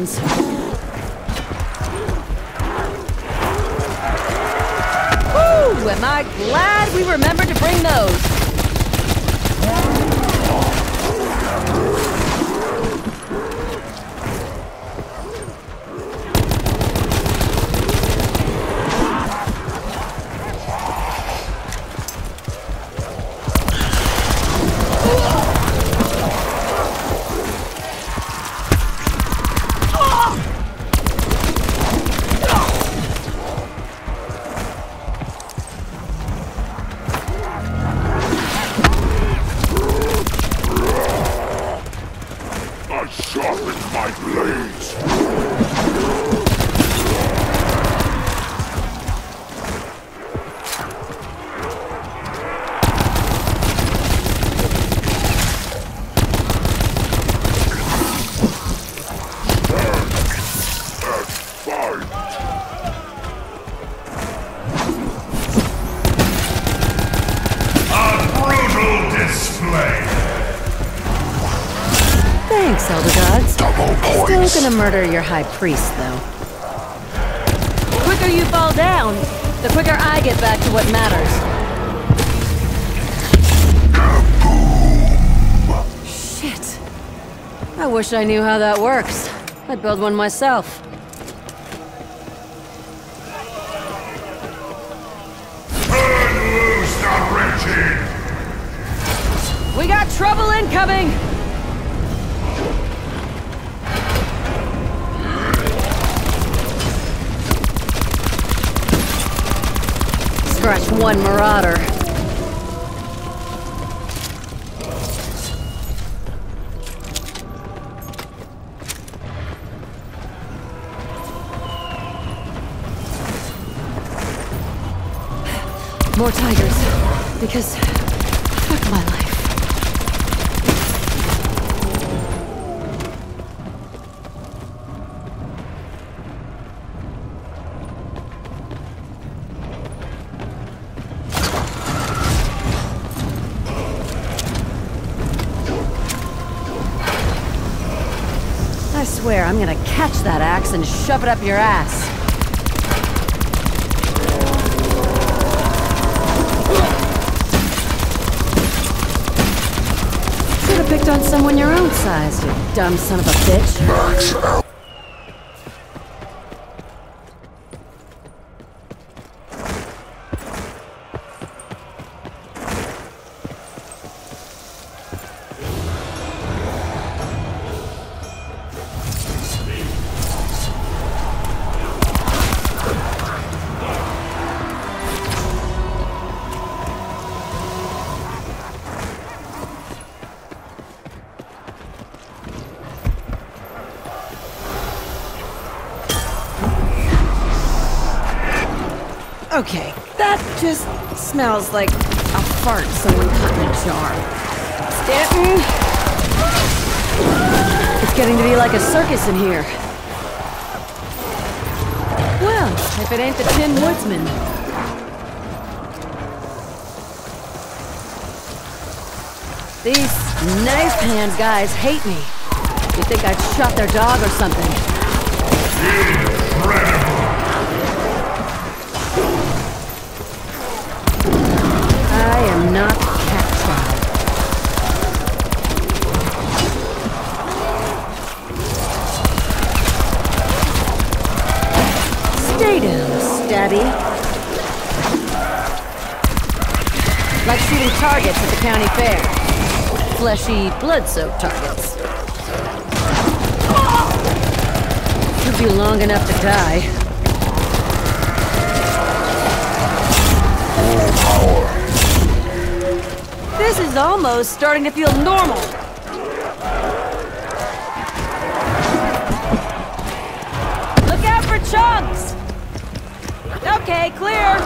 pounds. Woo! Am I glad we remembered to bring those? Thanks, Elder Gods. Double points. Still gonna murder your high priest, though. The quicker you fall down, the quicker I get back to what matters. Kaboom! Shit. I wish I knew how that works. I'd build one myself. Turn loose the wretched! We got trouble incoming! Scratch one marauder. More tigers. Because... fuck my life. I swear, I'm gonna catch that axe and shove it up your ass. Should have picked on someone your own size, you dumb son of a bitch. Max out. Okay, that just smells like a fart someone cut in a jar. Stanton! It's getting to be like a circus in here. Well, if it ain't the Tin Woodsman. These knife hand guys hate me. You think I'd shot their dog or something? Incredible! I am not cat child. Stay down, Stabby. Like shooting targets at the county fair. Fleshy, blood-soaked targets. Took you long enough to die. Full power. This is almost starting to feel normal. Look out for chunks! Okay, clear!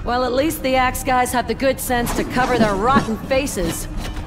Well, at least the Axe guys have the good sense to cover their rotten faces.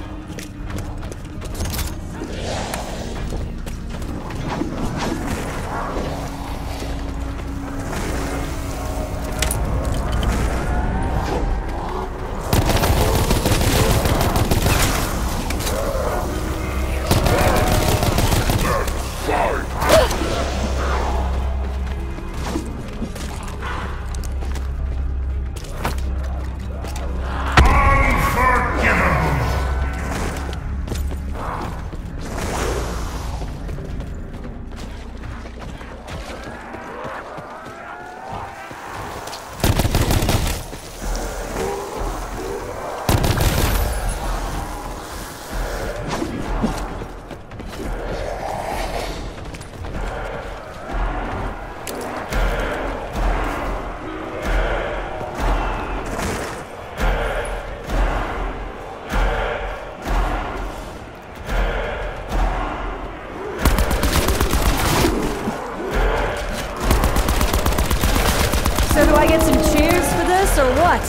So do I get some cheers for this, or what?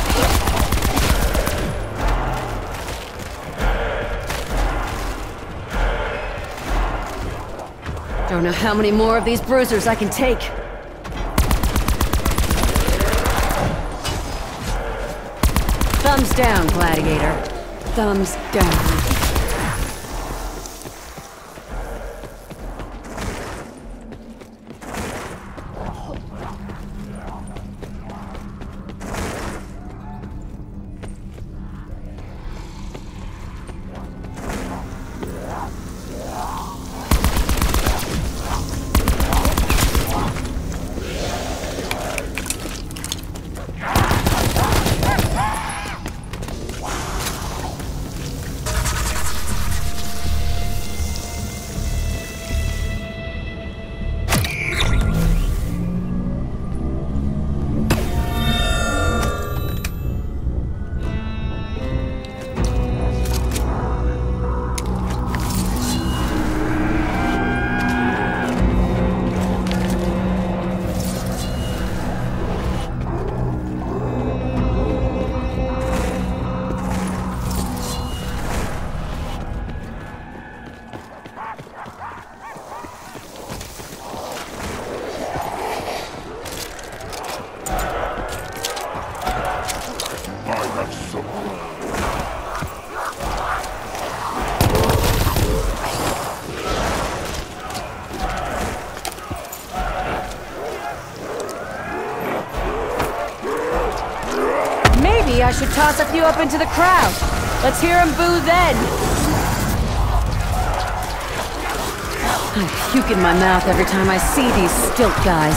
Don't know how many more of these bruisers I can take. Thumbs down, Gladiator. Thumbs down. I should toss a few up into the crowd. Let's hear them boo then. I puke in my mouth every time I see these stilt guys.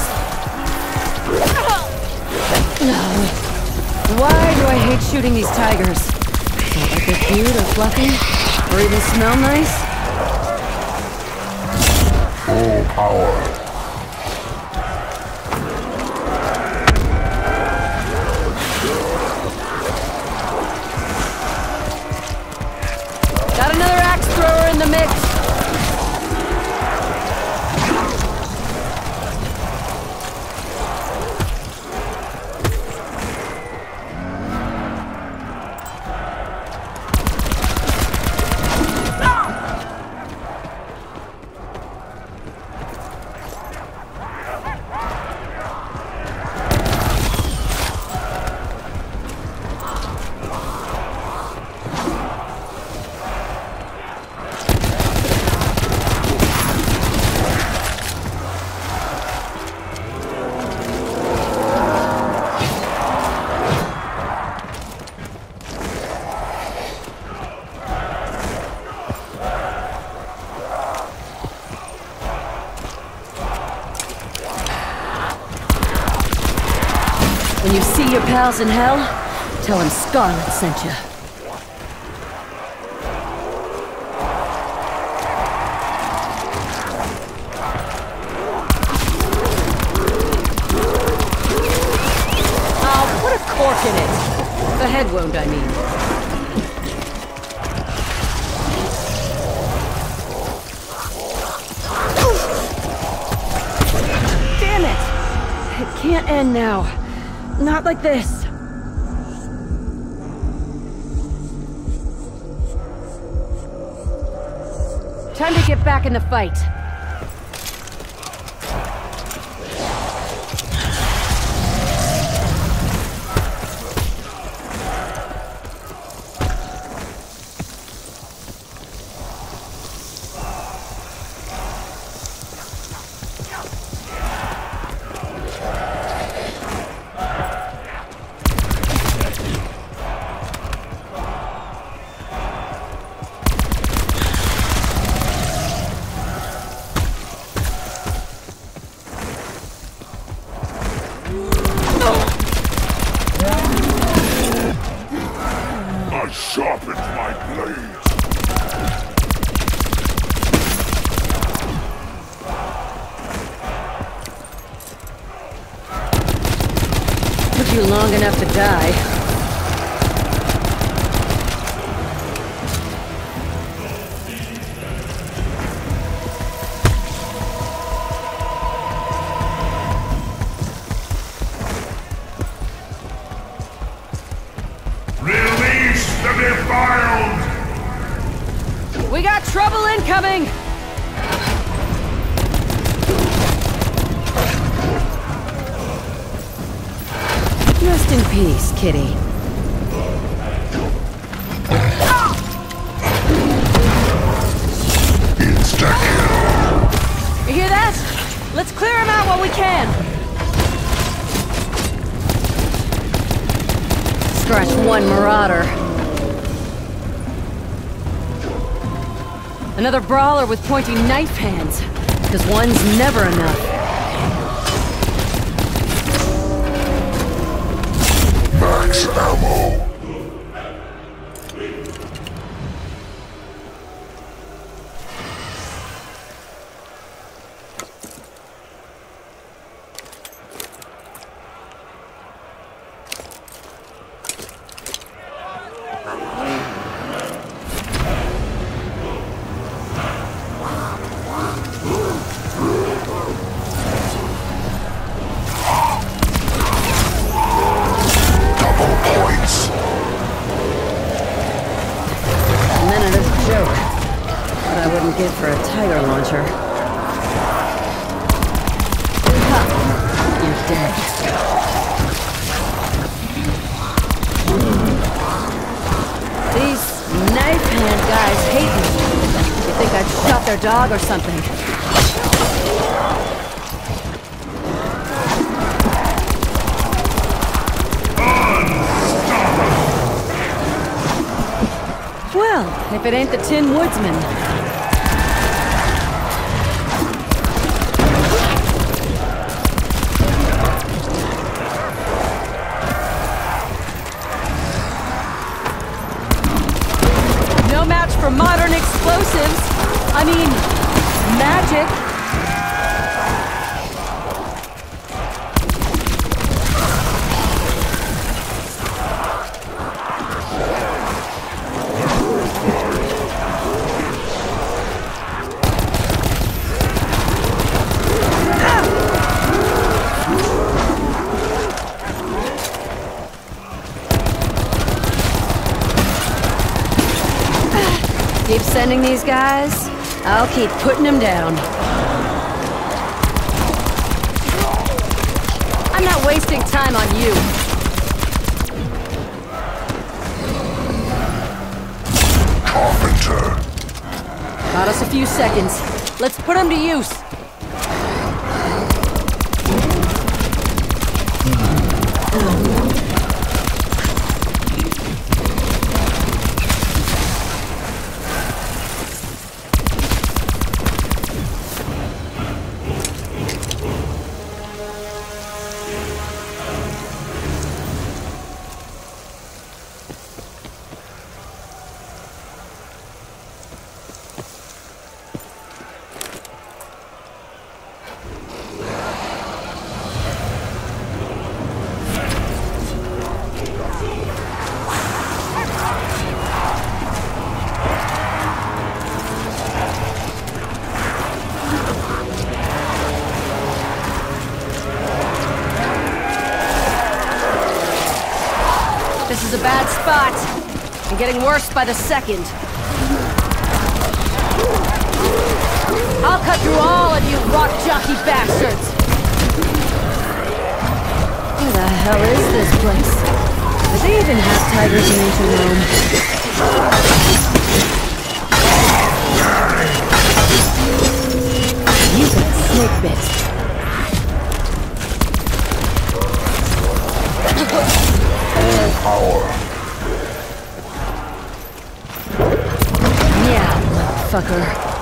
Why do I hate shooting these tigers? Not like they're cute or fluffy, or even smell nice? Full power. Got another axe thrower in the mix. When you see your pals in hell, tell them Scarlet sent you. Oh, put a cork in it. The head wound, I mean. Damn it! It can't end now. Not like this. Time to get back in the fight. I sharpened my blade. Took you long enough to die. Release the defiled! We got trouble incoming! Rest in peace, kitty. Insta-kill. You hear that? Let's clear him out while we can! Scratch one marauder. Another brawler with pointy knife hands. Because one's never enough. Max ammo. Good for a tiger launcher. Ha! You're dead. These knife hand guys hate me. You think I'd shot their dog or something? Well, if it ain't the Tin Woodsman. For modern explosives. I mean, magic. Keep sending these guys, I'll keep putting them down. I'm not wasting time on you. Carpenter. Got us a few seconds. Let's put them to use. This is a bad spot. And getting worse by the second. I'll cut through all of you rock jockey bastards! Where the hell is this place? Do they even have tigers in ancient Rome? You got snake bit. Full power. Yeah, motherfucker.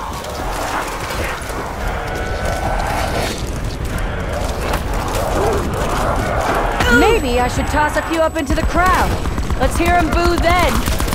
Maybe I should toss a few up into the crowd. Let's hear them boo then.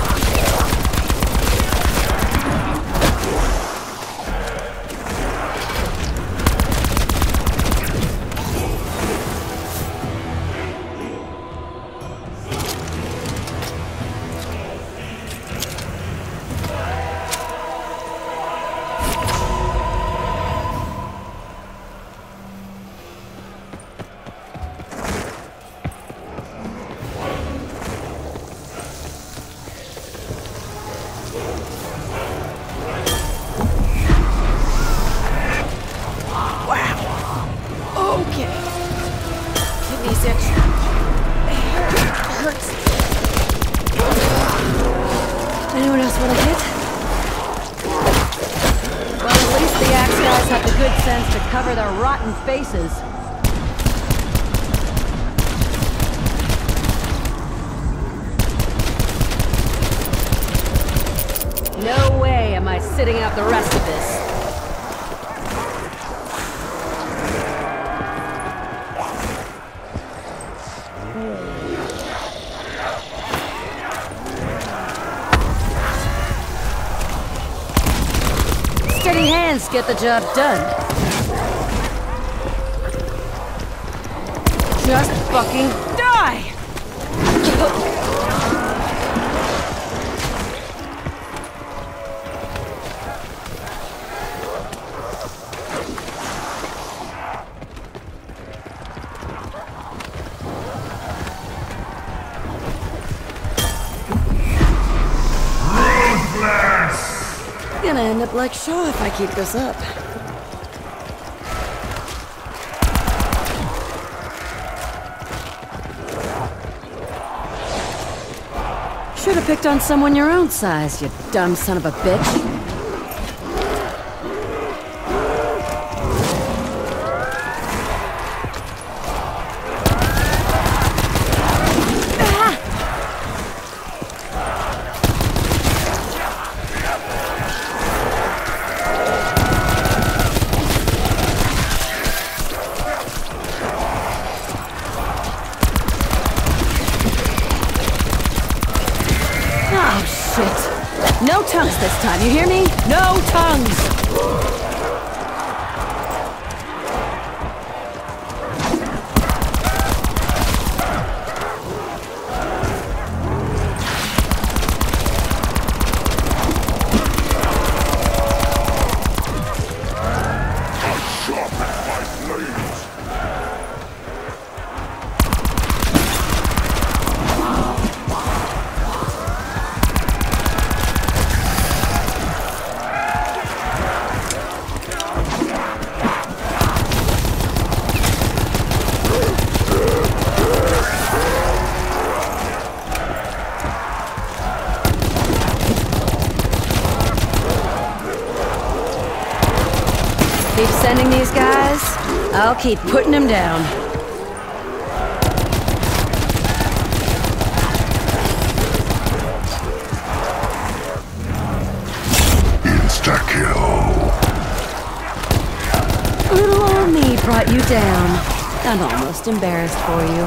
Anyone else want a hit? Well, at least the Axe guys have the good sense to cover their rotten faces. No way am I sitting out the rest of this. Steady hands get the job done. Just fucking die! Gonna end up like Shaw if I keep this up. Should've picked on someone your own size, you dumb son of a bitch. Oh, shit. No tongues this time, you hear me? No tongues! Keep sending these guys, I'll keep putting them down. Insta-kill. Little old me brought you down. I'm almost embarrassed for you.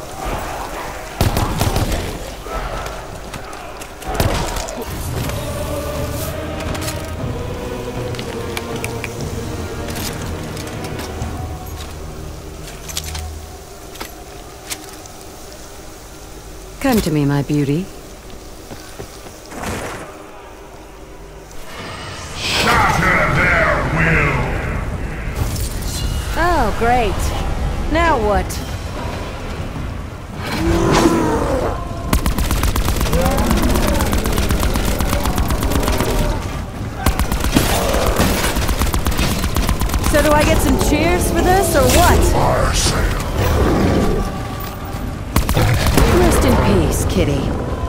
Come to me, my beauty. Shatter their will. Oh, great. Now what? I get some cheers for this, or what? Fire sale. Rest in peace, kitty.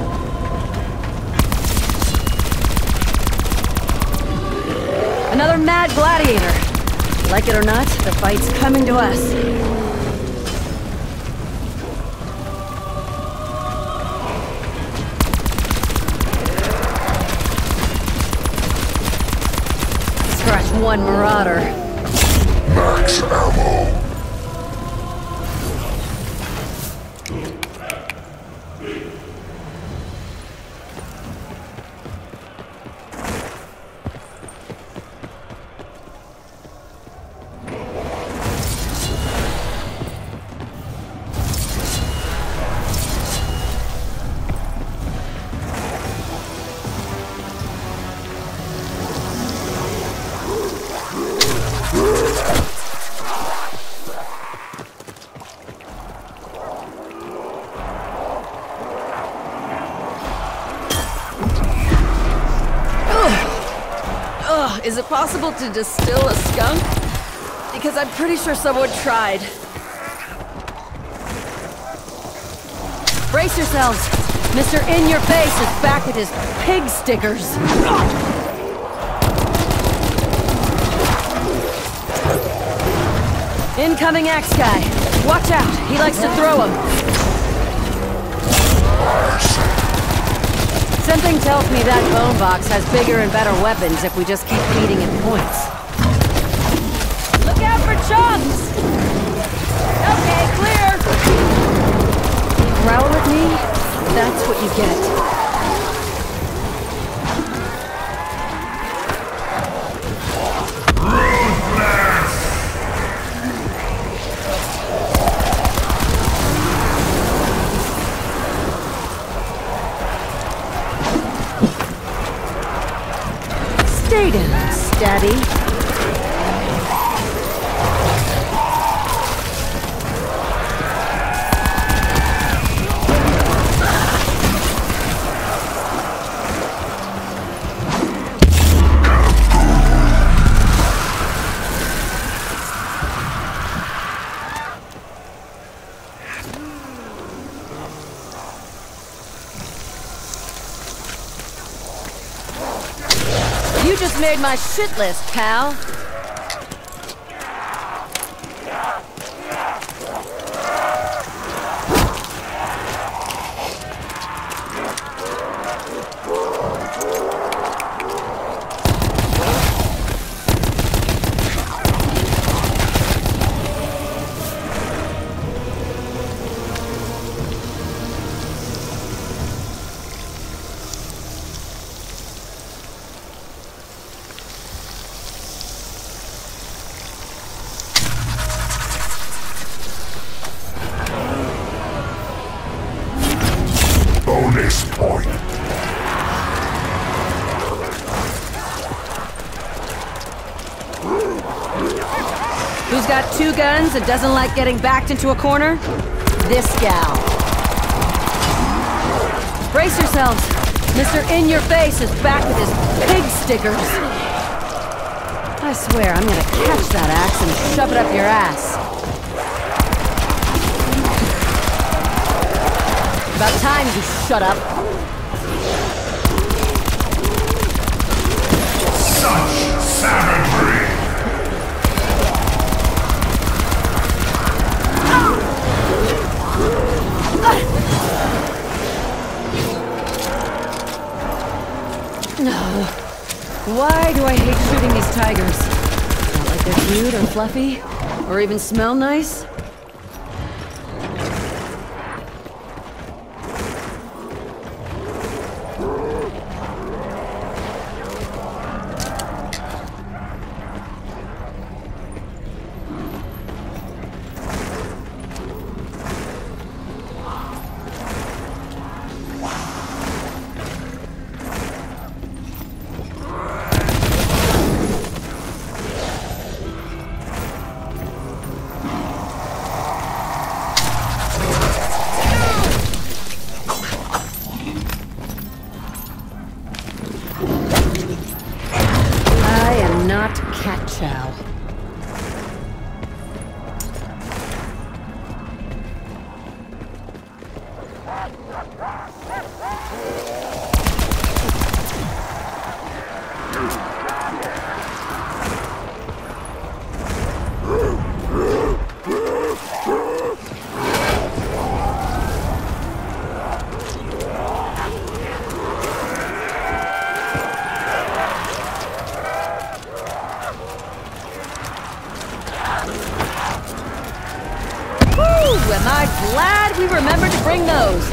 Another mad gladiator. Like it or not, the fight's coming to us. Scratch one marauder. Max ammo. Is it possible to distill a skunk? Because I'm pretty sure someone tried. Brace yourselves! Mr. In-Your-Face is back with his pig stickers. Incoming axe guy. Watch out, he likes to throw them. Something tells me that bone box has bigger and better weapons if we just keep feeding it points. Look out for chunks! Okay, clear! You growl at me? That's what you get. Stay down, Stabby. You just made my shit list, pal. Bonus point. Who's got two guns and doesn't like getting backed into a corner? This gal. Brace yourselves. Mr. In-Your-Face is back with his pig stickers. I swear, I'm gonna catch that axe and shove it up your ass. About time you shut up. Such savagery. Why do I hate shooting these tigers? Not like they're cute or fluffy, or even smell nice. Cat chow. remember to bring those.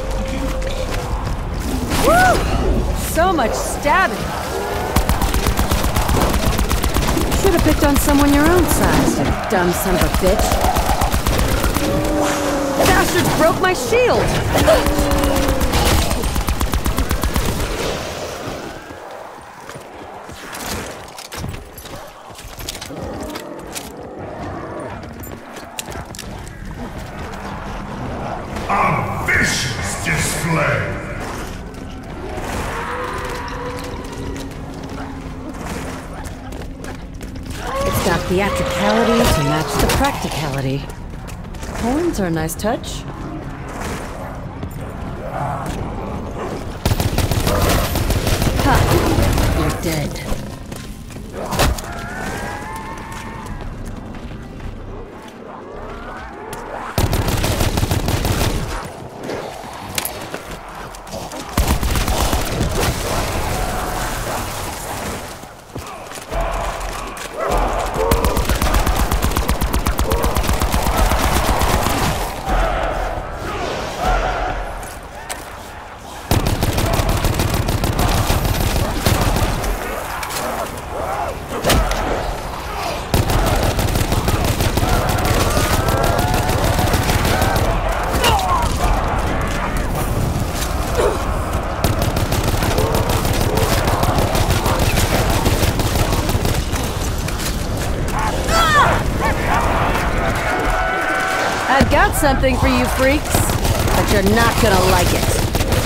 Woo! So much stabbing. Should have picked on someone your own size, you dumb son of a bitch. Bastards broke my shield! A vicious display! It's got theatricality to match the practicality. Horns are a nice touch. Ha! You're dead. I've got something for you freaks, but you're not gonna like it.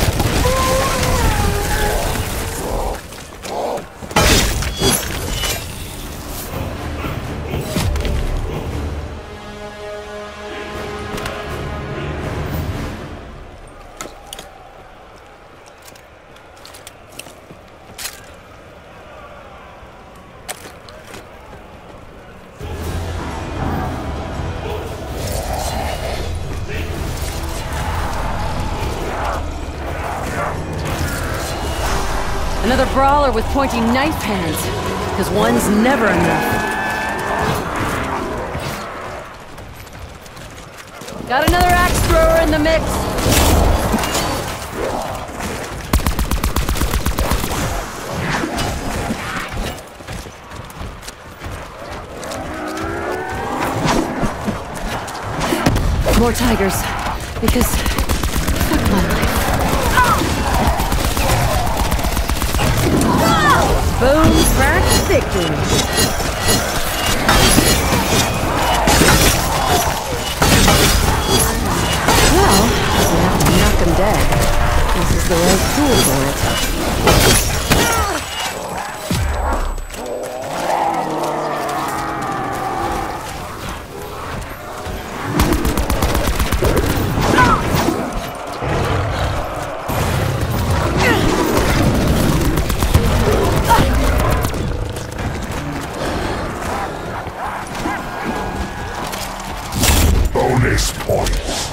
Another brawler with pointy knife hands, because one's never enough. Got another axe thrower in the mix. More tigers, because fuck my life. Boom, crack, victory. Well, we have to knock them dead. This is the right tool for it. Bonus points.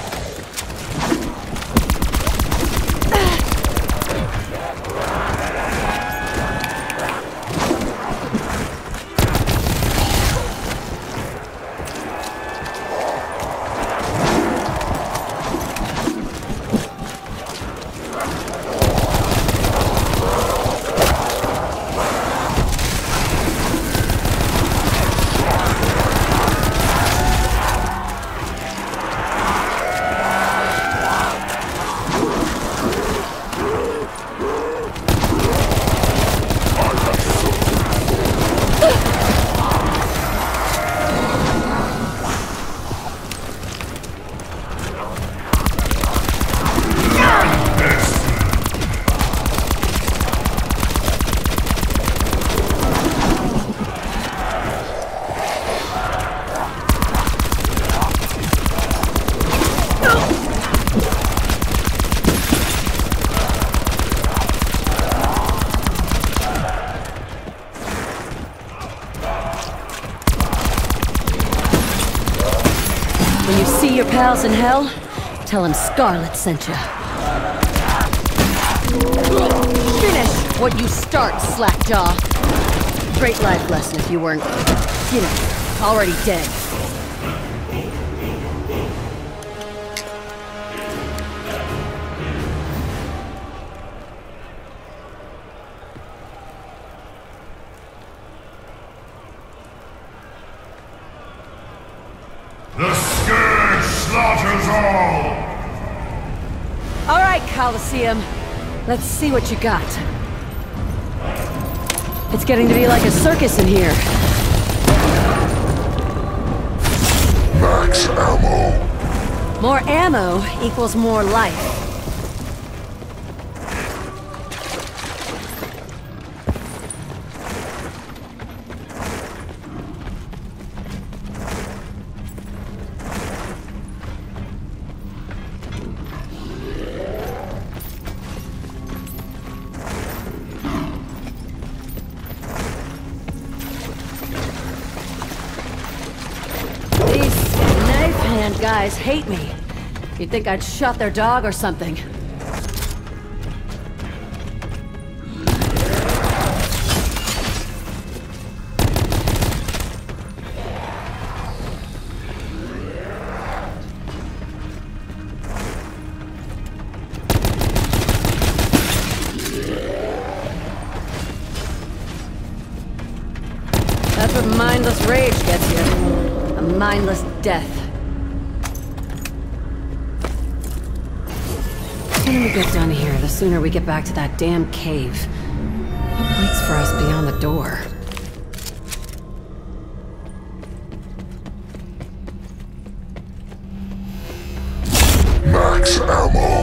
When you see your pals in hell, tell them Scarlet sent you. Finish what you start, Slackjaw. Great life lesson if you weren't, you know, already dead. The scourge slaughters all! All right, Colosseum. Let's see what you got. It's getting to be like a circus in here. Max ammo. More ammo equals more life. Guys hate me. You'd think I'd shot their dog or something. That's what mindless rage gets you. A mindless death. The sooner we get done here, the sooner we get back to that damn cave. What waits for us beyond the door? Max ammo.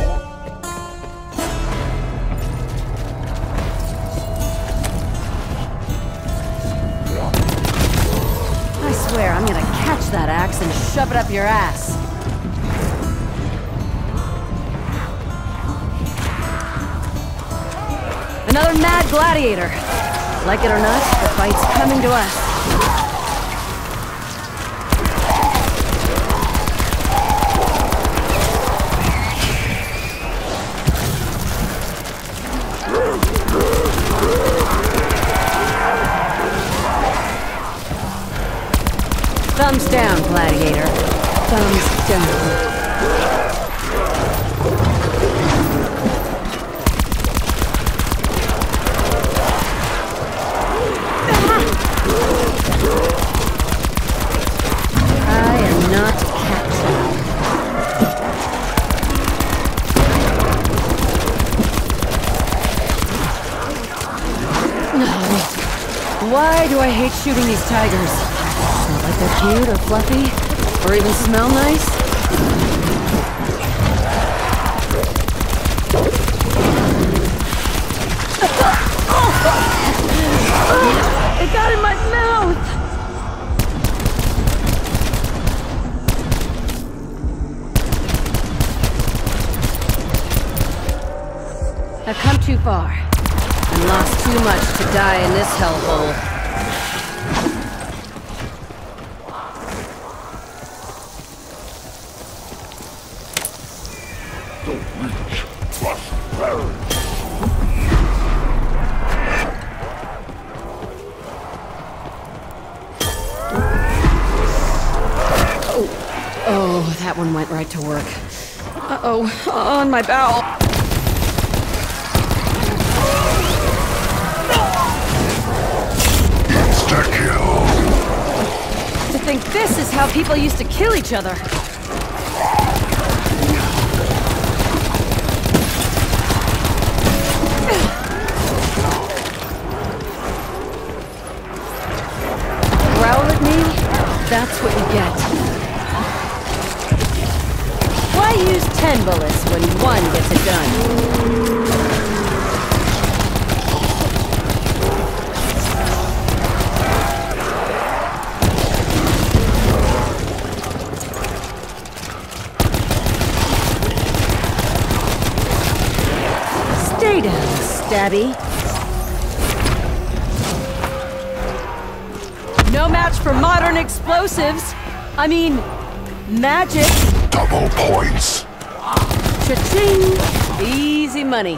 I swear, I'm gonna catch that axe and shove it up your ass. Another mad gladiator. Like it or not, the fight's coming to us. Thumbs down, gladiator. Thumbs down. Why do I hate shooting these tigers? Not like they're cute or fluffy, or even smell nice? It got in my mouth! I've come too far. And lost too much to die in this hellhole. Oh, that one went right to work. Uh-oh, on my bowel. To think this is how people used to kill each other. Growl at me? That's what you get. Why use 10 bullets when one gets it done? Stay down, Stabby. No match for modern explosives. I mean, magic. Double points. Cha-ching! Easy money.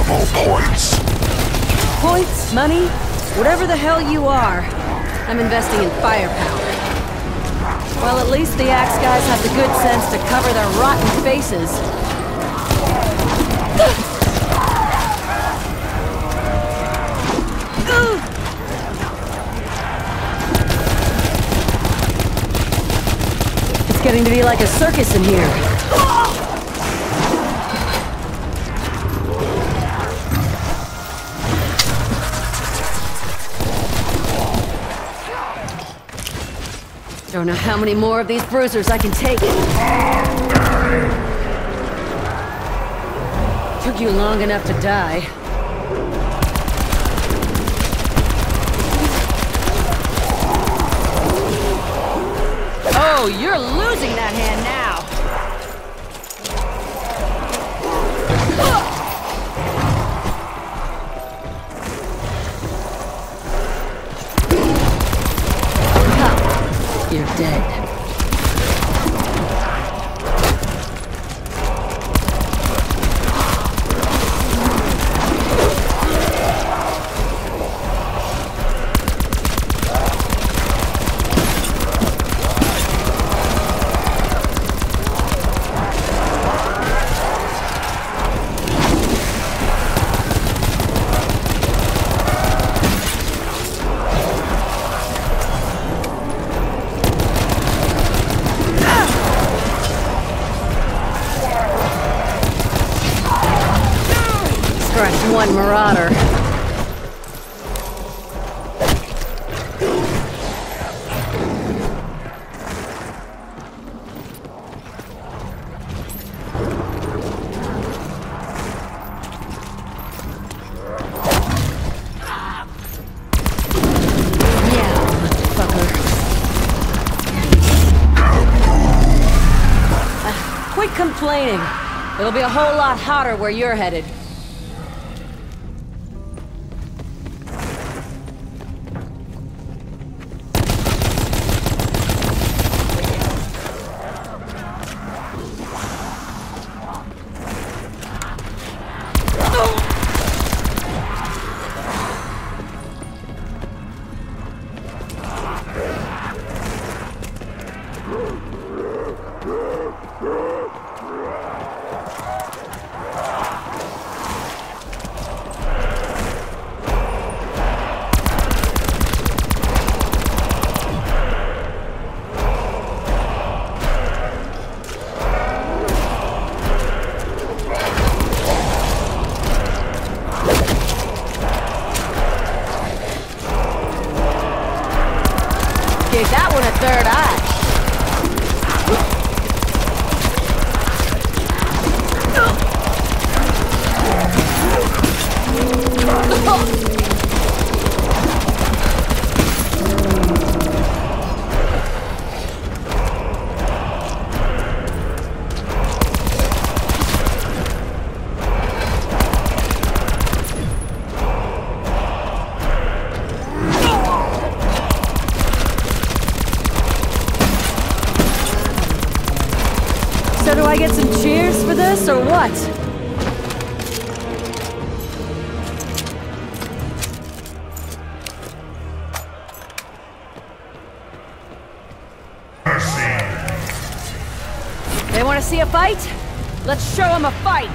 Double points. Points, money, whatever the hell you are, I'm investing in firepower. Well, at least the Axe guys have the good sense to cover their rotten faces. It's getting to be like a circus in here. Don't know how many more of these bruisers I can take. Took you long enough to die. Oh, you're losing that hand now. You're dead. Scratch one marauder. Quit complaining. It'll be a whole lot hotter where you're headed. Gave that one a third eye. So do I get some cheers for this, or what? They want to see a fight? Let's show them a fight!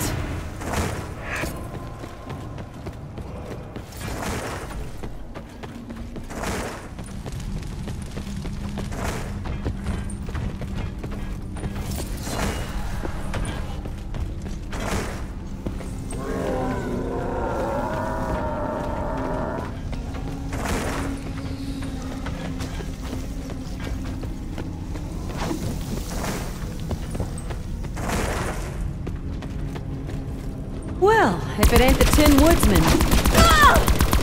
Well, if it ain't the Tin Woodsman. Ah!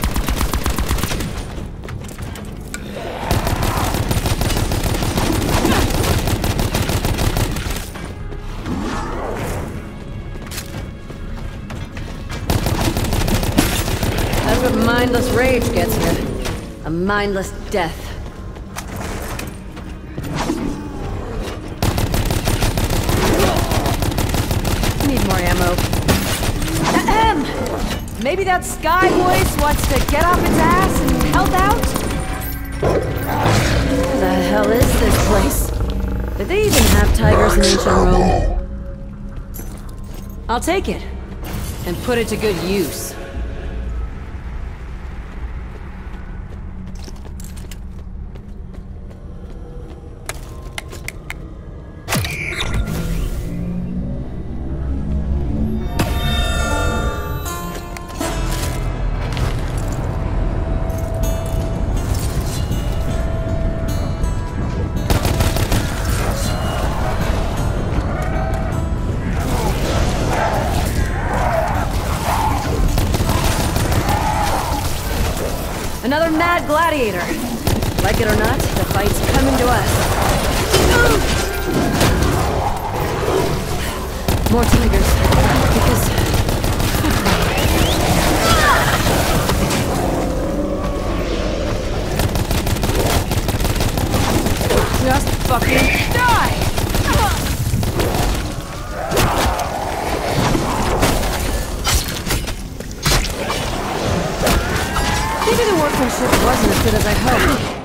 That's what mindless rage gets you. A mindless death. Need more ammo. Ahem! Maybe that sky voice wants to get off its ass and help out? Where the hell is this place? Did they even have tigers in ancient Rome? I'll take it. And put it to good use. Another mad gladiator. Like it or not, the fight's coming to us. More tigers. Because... just fucking die! Maybe the workmanship wasn't as good as I hoped.